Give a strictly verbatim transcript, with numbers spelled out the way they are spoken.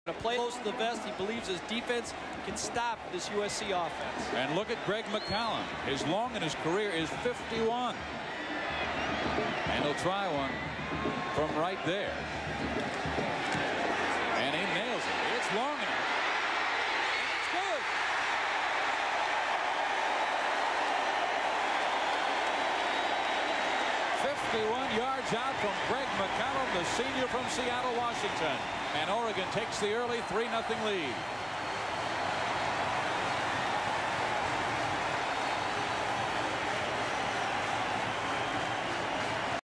To play close to the vest, he believes his defense can stop this U S C offense. And look at Greg McCallum. His long in his career is fifty-one. And he'll try one from right there. And he nails it. It's long enough. It's good. fifty-one yards out from Greg McCallum, the senior from Seattle, Washington. And Oregon takes the early three nothing lead.